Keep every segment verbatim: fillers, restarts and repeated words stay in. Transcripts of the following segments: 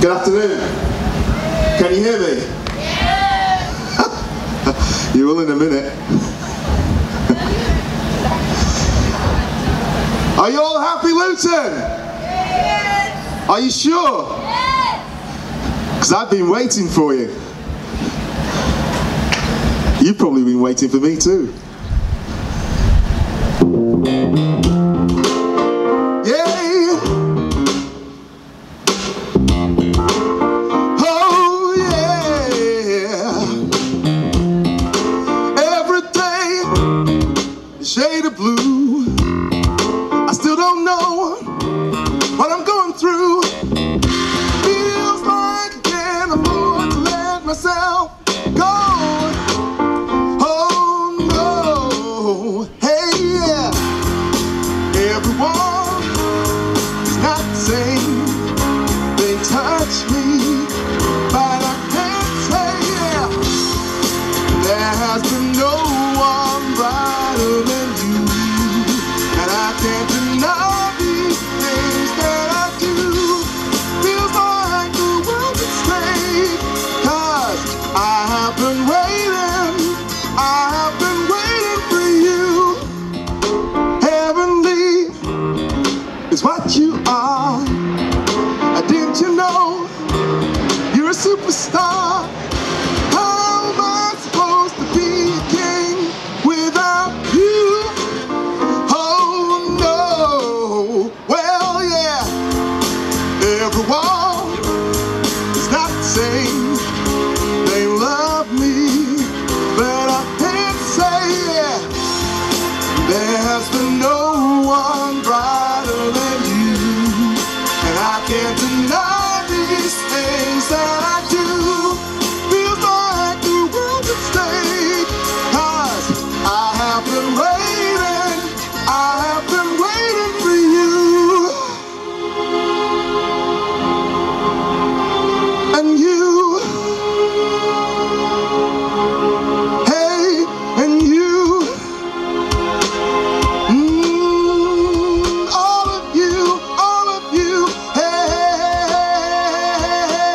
Good afternoon. Can you hear me? Yeah. You will in a minute. Are you all happy, Luton? Yes. Are you sure? Yes. Because I've been waiting for you. You've probably been waiting for me too. Yeah. Oh yeah. Every day, a shade of blue. I still don't know what I'm going through. Feels like I can't afford to let myself go. Everyone is not the same. They touch me, but I can't say yeah. There has been no one brighter than you, and I can't deny these things that I do. Feels like the world would stay, 'cause I have been waiting, I have been waiting for you. Heavenly is what you are. Didn't you know you're a superstar? How am I supposed to be a king without you? Oh no. Well, yeah, everyone is not the same. They love me, but I can't say yeah. There has been no one brighter than you, and I can't deny these things that I do. Feels like the world would stay, 'cause I have been waiting, I have been waiting for you. And you, hey, and you, mm, all of you, all of you, hey.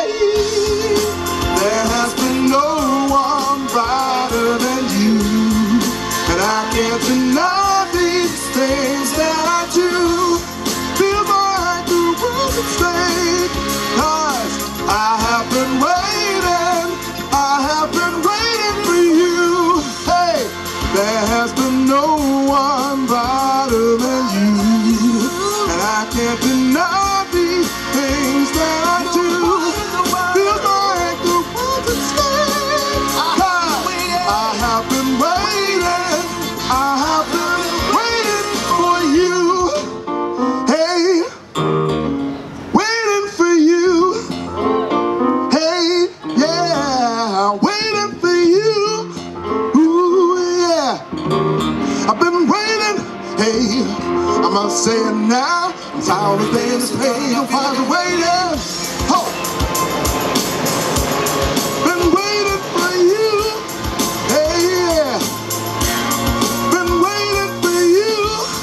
There has been no one brighter than you, and I can't deny these things that I do. Feels like the world would stay, 'cause I have been waiting, I have been waiting for you. Hey, there has been no one brighter than you, and I can't deny these things that I do. Feels like the world would stay, 'cause I have been waiting, I have been waiting for you. Hey, waiting for you. Hey, yeah, waiting for you. Ooh, yeah, I've been waiting. Hey, I'm gonna say it now. I'm tired of paying this pain. I'm tired of waiting. Oh, been waiting for you. Hey, yeah, been waiting for you.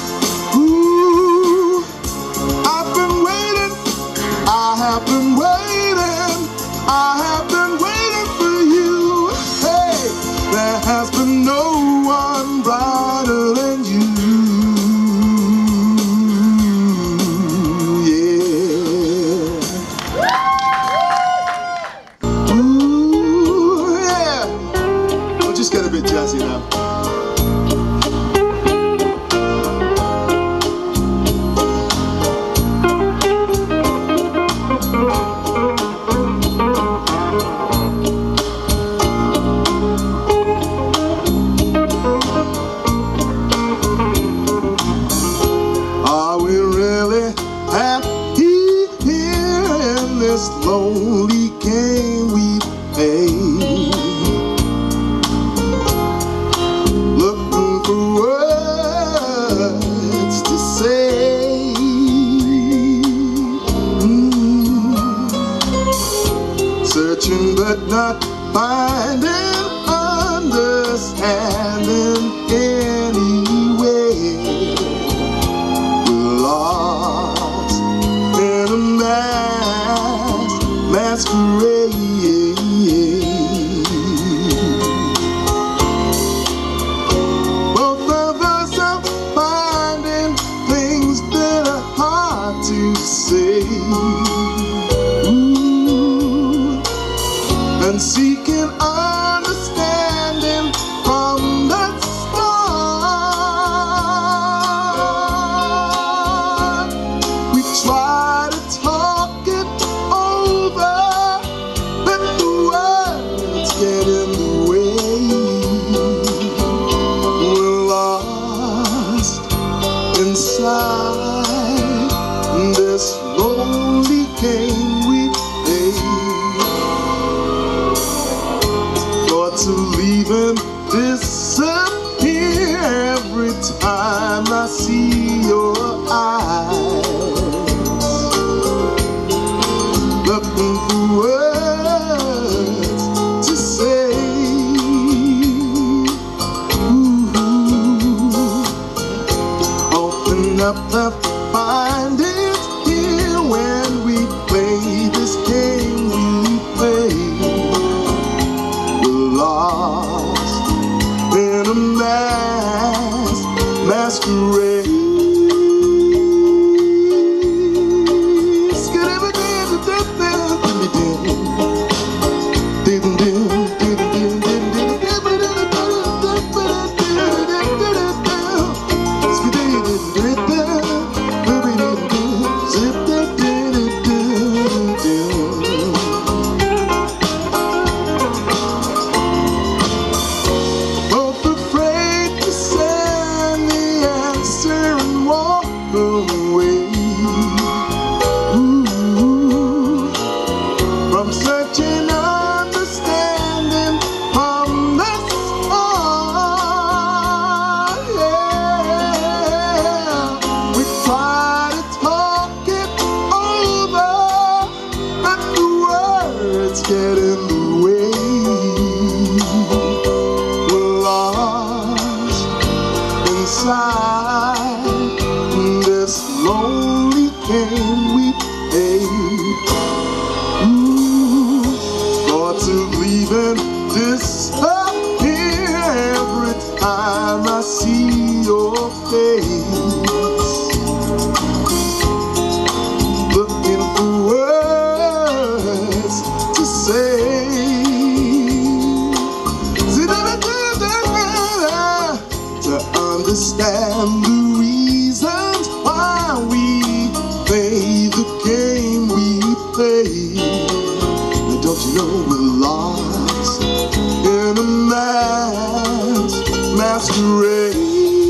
Ooh, I've been waiting, I have been waiting, I have been waiting for you. Hey, there has been no one brighter than you. Yeah. inside this lonely game we play. Thoughts of leaving disappear every time I see your eyes, looking for words to say. Ooh, open up and find it here when we play this game we play. We're lost in a mask, masquerade. Get in the way. We're lost inside this lonely game we play. Ooh, thoughts of leaving disappear every time I see your face. Looking for words to say, to understand the reasons why we play the game we play. But don't you know we're lost in a mask, masquerade.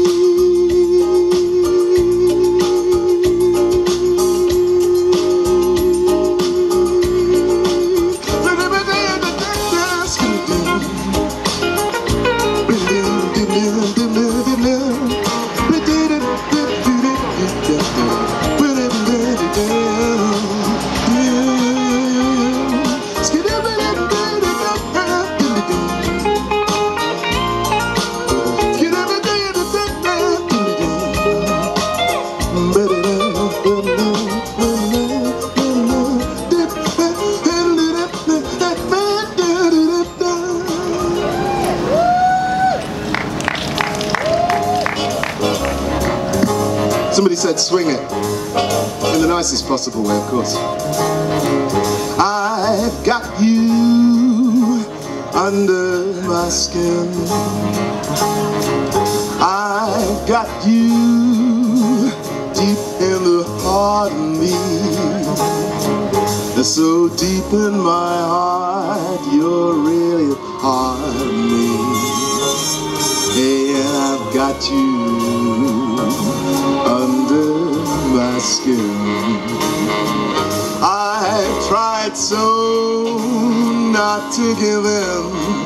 Somebody said swing it, in the nicest possible way, of course. I've got you under my skin. I've got you deep in the heart of me. So deep in my heart, you're really a part of me. Hey, I've got you under my skin. I've tried so not to give in.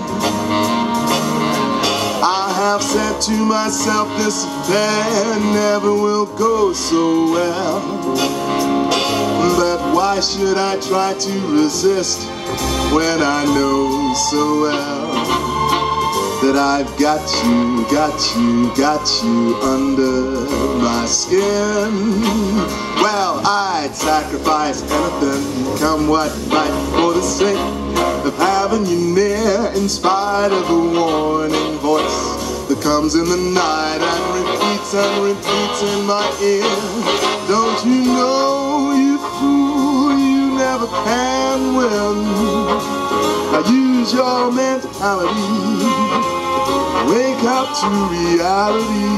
I have said to myself, this affair never will go so well. But why should I try to resist when I know so well that I've got you, got you, got you under my skin? Well, I'd sacrifice anything, come what might, for the sake of having you near, in spite of the warning voice that comes in the night and repeats and repeats in my ear. Don't you know, you fool, you never can win. Now use your mentality, wake up to reality.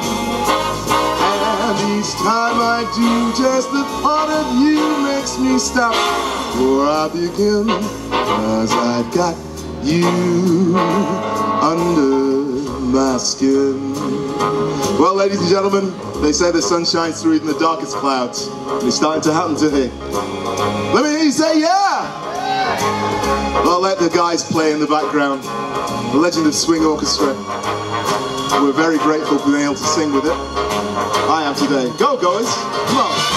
And each time I do, just the thought of you makes me stop before I begin. 'Cause I've got you under my skin. Well, ladies and gentlemen, they say the sun shines through even the darkest clouds. And it's starting to happen today. Let me hear you say yeah! Well, let the guys play in the background. The Legend of Swing Orchestra. We're very grateful for being able to sing with it. I am today. Go, guys! Come on!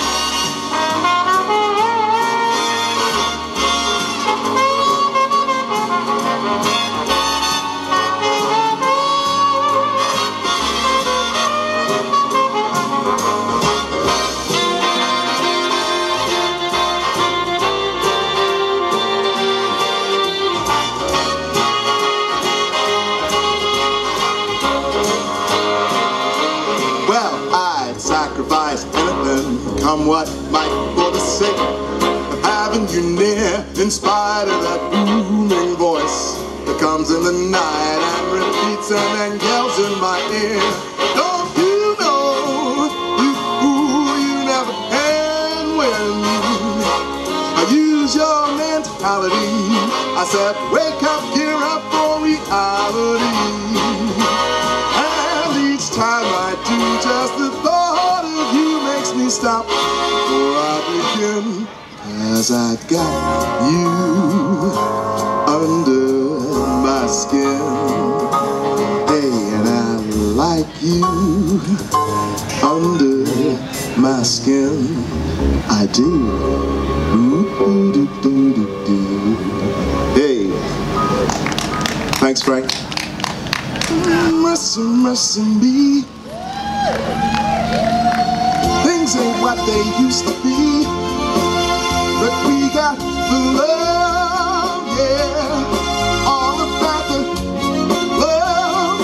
Sacrifice anything, come what might, for the sake of having you near, in spite of that booming voice that comes in the night and repeats and then yells in my ear. Don't you know, you fool, you never can win. I use your mentality. I said, wake up, gear up for reality. And each time I do, just the thought of you makes me stop before I begin. 'Cause I got you under my skin. Hey, and I like you under my skin. I do. Ooh, doo, doo, doo, doo. Hey. Thanks, Frank. Mercy, mercy me. Things ain't what they used to be, but we got the love, yeah, all about the love.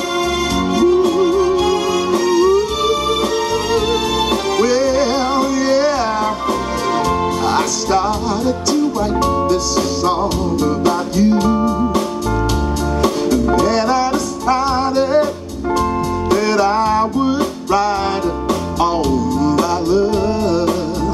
Ooh, well, yeah, I started to write this song about you, and then I decided that I would write it on my love.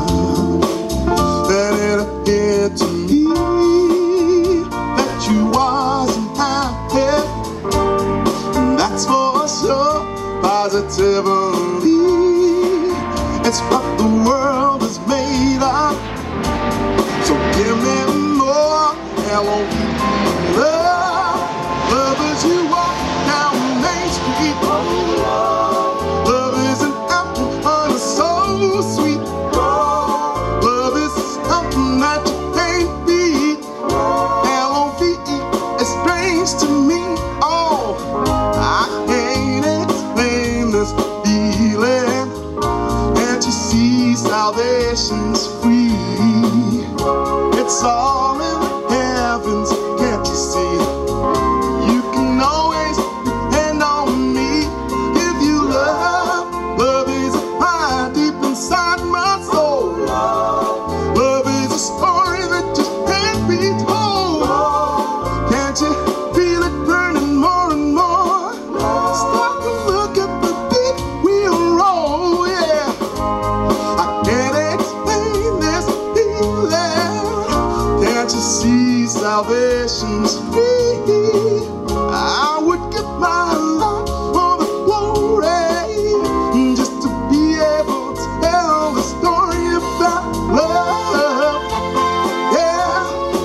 Then it appeared to me that you wasn't happy, and that's for sure, positively. It's what the world is made of, so give me more L O V E love. Love as you walk down Main Street. Love is an apple on a so sweet. Love is something that you can't beat. L O V E is strange to me. Oh, I can't explain this feeling. Can't you see salvation's free? It's all in the heavens, can't you see? You can always depend on me if you love. Love is a fire deep inside my soul. Love is a story that just can't be told. Can't you feel it burning more and more? Stop and look at the beat we'll roll, yeah. I can't explain this feeling. Can't you see salvation's free? I would give my life for the glory, just to be able to tell the story about love, yeah.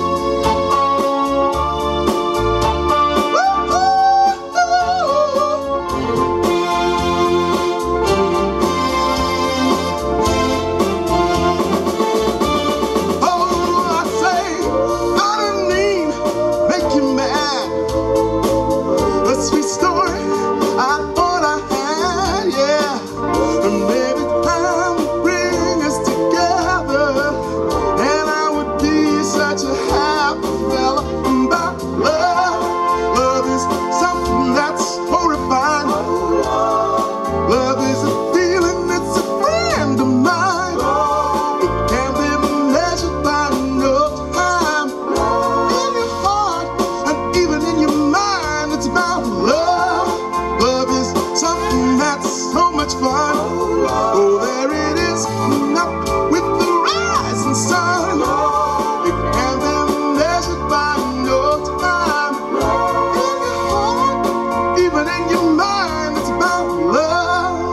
Oh, I say, I didn't mean make you mad. A sweet story I thought I had, yeah. And maybe time would bring us together, and I would be such a happy fella. About love, love is something that's horrifying. Love is a feeling, it's a friend of mine. It can't be measured by no time. In your heart and even in your mind, it's about love. Love is something that's so much fun. Oh, there it is, up with the rising sun. It can't be measured by no time. In your heart, even in your mind, it's about love.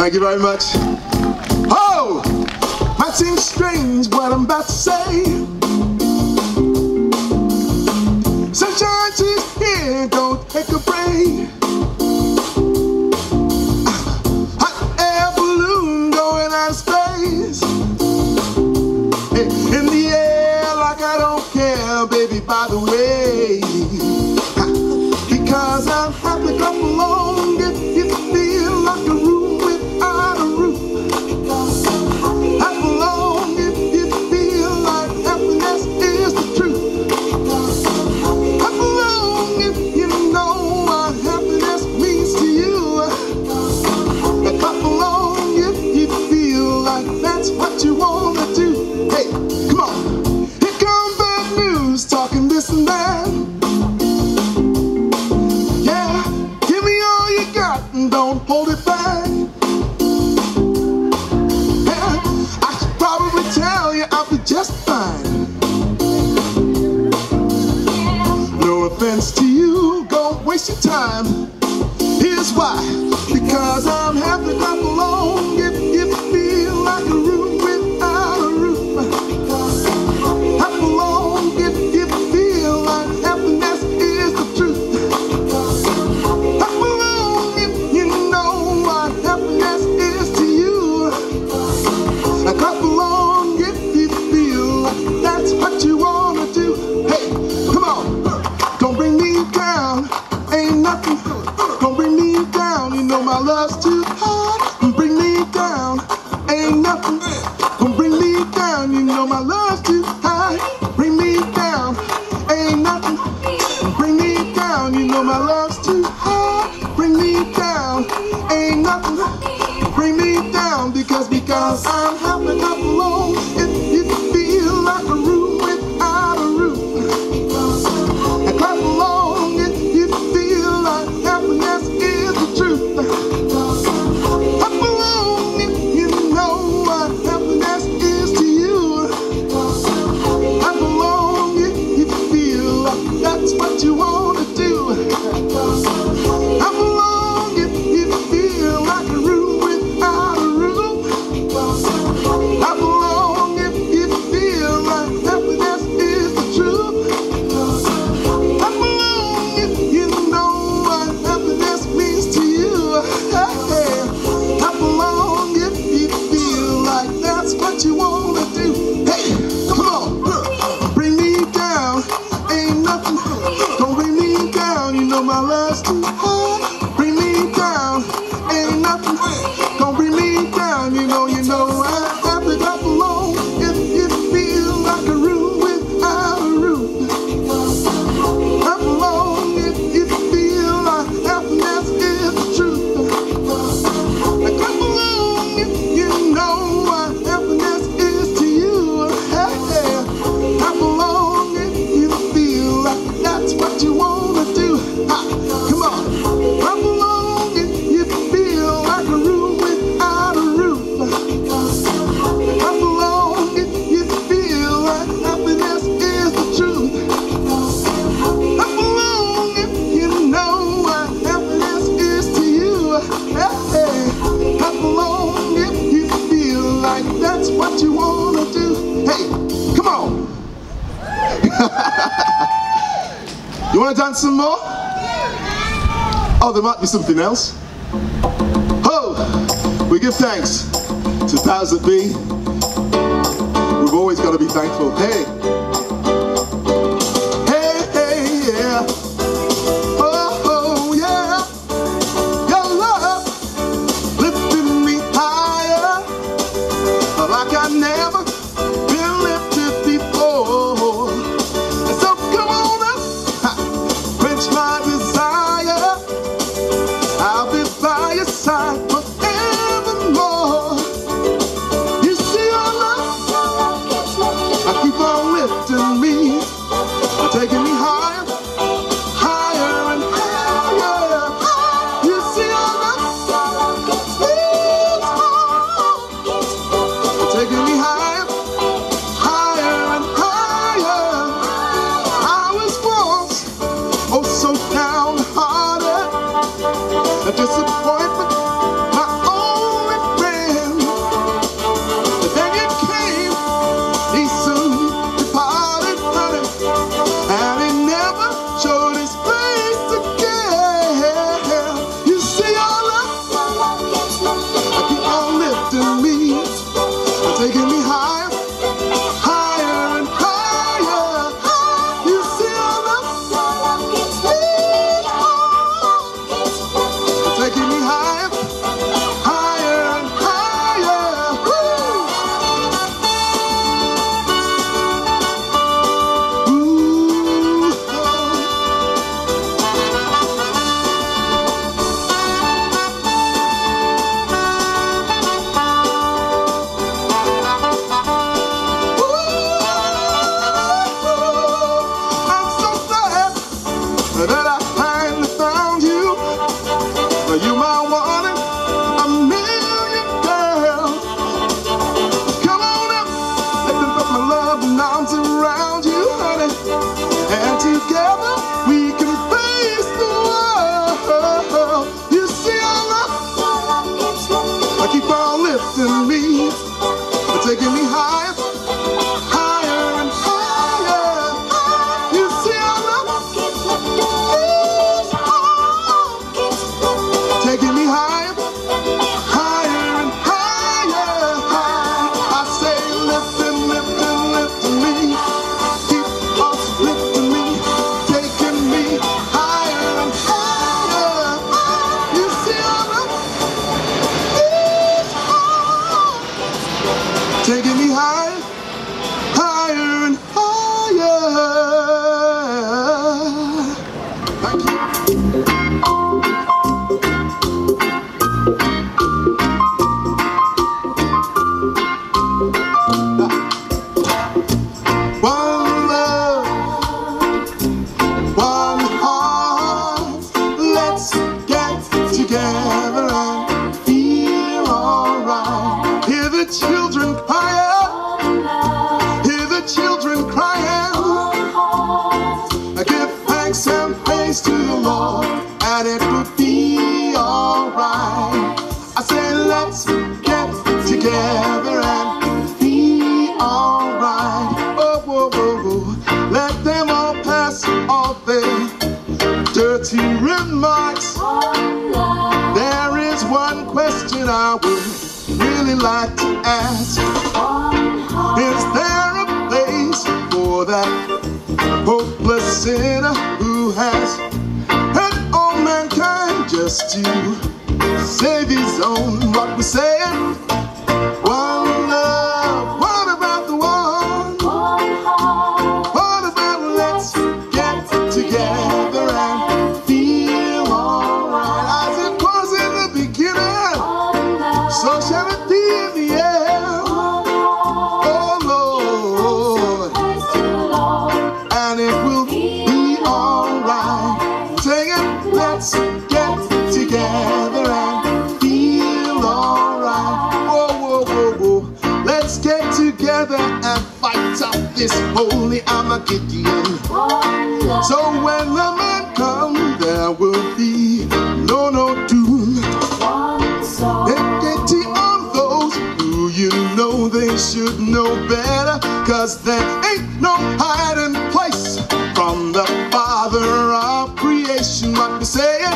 Thank you very much. Oh, might seem strange what I'm about to say. Sunshine, she's here, don't take a break. Hot air balloon going out of space. Hey, in the air like I don't care, baby, by the way. Because I'm happy, clap along if you feel like a room without a roof. Clap along if you feel like happiness is the truth. Clap along if you know what happiness means to you. Clap along if you feel like that's what you want to do. Hey, come on. Here comes bad news, talking this and that. Don't hold it back. Yeah, I should probably tell you I'll be just fine. No offense to you, don't waste your time. Here's why. Because I'm happy, clap along if you feel like a room without a roof. Clap along if you feel like happiness is the truth. Happiness is to you. Clap along if you feel that's what you wanna do. Hey, come on, don't bring me down, ain't nothing. Don't bring me down, you know my love's too hard. Don't bring me down, ain't nothing. Don't bring me down, you know my love's too high. Bring me down, ain't nothing. Don't bring me down, you know my love's too hard. Bring me down, ain't nothing. Bring me down because because I'm happy, clap along if you feel like a room without a roof. And clap along if you feel like happiness is the truth. Clap along if you know what happiness is to you. Clap along if you feel like that's what you want to do. Clap along if you feel like a room without a roof. Clap along if you feel like happiness is the truth. Clap along if you know what happiness means to you. Hey, clap along if you feel like that's what you want to do. Hey, come on, bring me down, ain't nothing. Don't bring me down, you know my love's too hard. Bring me down, ain't nothing. Don't bring me down, you know, you know I'm happy, clap along if you feel like a room without a roof. Clap along if you feel like happiness is the truth. Clap along if you know what happiness is to you. Hey, clap along if you feel like that's what you want to do. Ha, come on. Clap along if you feel like a room without a roof. Clap along if you feel like happiness is the truth. Clap along if you know what happiness is to you. Hey, clap along if you feel like that's what you want to do. Hey, come on. You want to dance some more? Oh, there might be something else. Oh, we give thanks to the powers that be. We've always got to be thankful. Hey, hey, hey, yeah. Oh, oh, yeah. Your love lifting me higher, like I've never been lifted before. And so come on up, quench my desire. I'll be by your side forevermore. You see your love, I keep on lifting me, taking me higher, higher and higher. You see your love, taking me higher, higher and higher. I was once, oh so downhearted. A disappointment, my only Thank you. One love, one heart. Let's get together and feel alright. Hear the children crying. Hear the children crying. Give thanks and praise to the Lord, and it will be alright. I say let's get together and be alright. Oh, whoa, whoa, whoa. Let them all pass all their dirty remarks. There is one question I would really like to ask. Is there a place for that hopeless sinner who has hurt all mankind just to save his own? What we're saying, one love. What about the one? What about let's get together and feel alright? As it was in the beginning, so shall it be in the end. Oh Lord, and it will be alright. Sing it, let's get together and feel alright. Whoa, whoa, whoa, whoa. Let's get together and fight up this holy Armageddon. So when the men come, there will be no, no doom. Take pity on those who you know they should know better, 'cause there ain't no hiding place from the Father of creation. What we saying?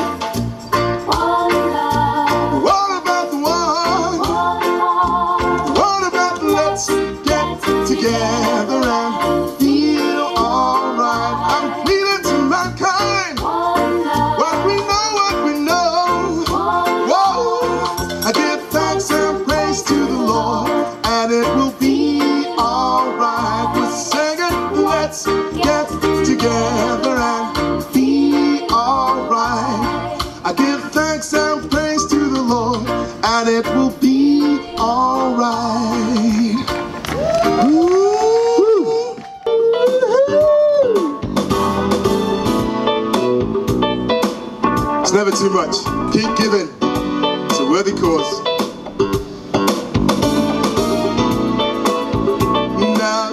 What about the one? What about the let's get together and feel alright? I'm pleading to mankind. What we know, what we know. Whoa! I give thanks and praise to the Lord, and it will be alright. We're singing, let's get together and be alright. I give thanks and praise to the Lord, and it will be alright. Ooh. It's never too much. Keep giving. It's a worthy cause. Now,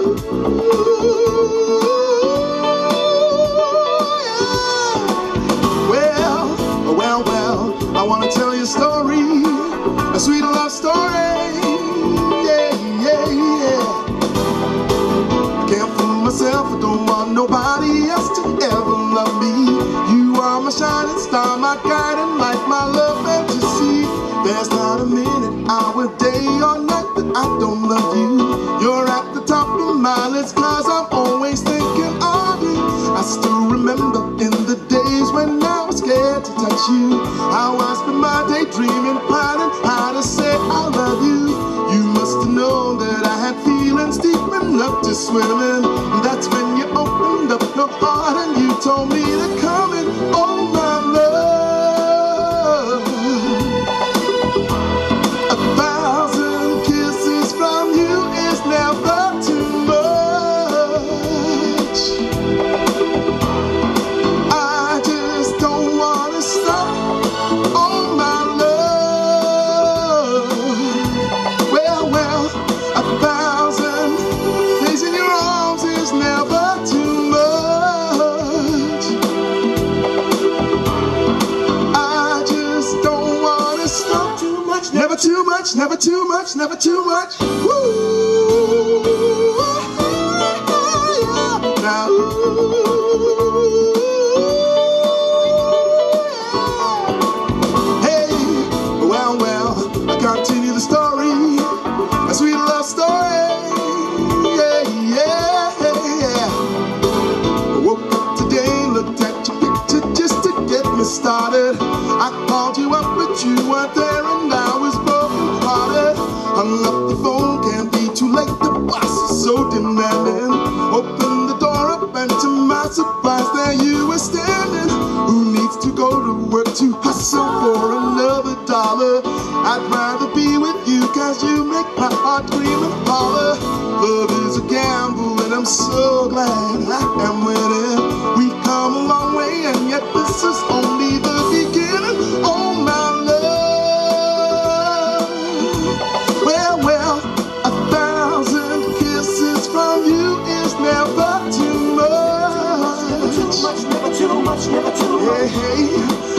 well, well, I want to tell you a story, a sweet love story. Yeah, yeah, yeah. I can't fool myself, I don't want nobody else to ever love me. You are my shining star, my guiding light, my love fantasy. There's not a minute, hour, day, or night that I don't love you. You're at the top of my list, 'cause I'm always thinking of you. I still remember in the days when I was scared to touch you, how I spent my day dreaming, planning how to say I love you. You must have known that I had feelings deep enough to swim in. That's when you opened up your heart and you told me to come in. Oh my love, a thousand kisses from you is never too much. I just don't want to stop. Oh my love, well, well, a thousand days in your arms is never too much. I just don't want to stop. Too much, never too much, never too much, never too much. Woo! Now, hey, well, well, I continue the story, a sweet love story. Yeah, yeah, yeah. I woke up today, looked at your picture just to get me started. I called you up, but you weren't there, and I was broken hearted. Hung up the phone, can't be too late, the boss is so demanding. Opened the door up, and to my surprise, there you were standing. work to hustle for another dollar. I'd rather be with you, cause you make my heart scream and holler. Love is a gamble and I'm so glad I am winning. We've come a long way and yet this is only the beginning. Oh my love. Well, well, a thousand kisses from you is never too much. Never too much, never too much, never too much. Hey, hey.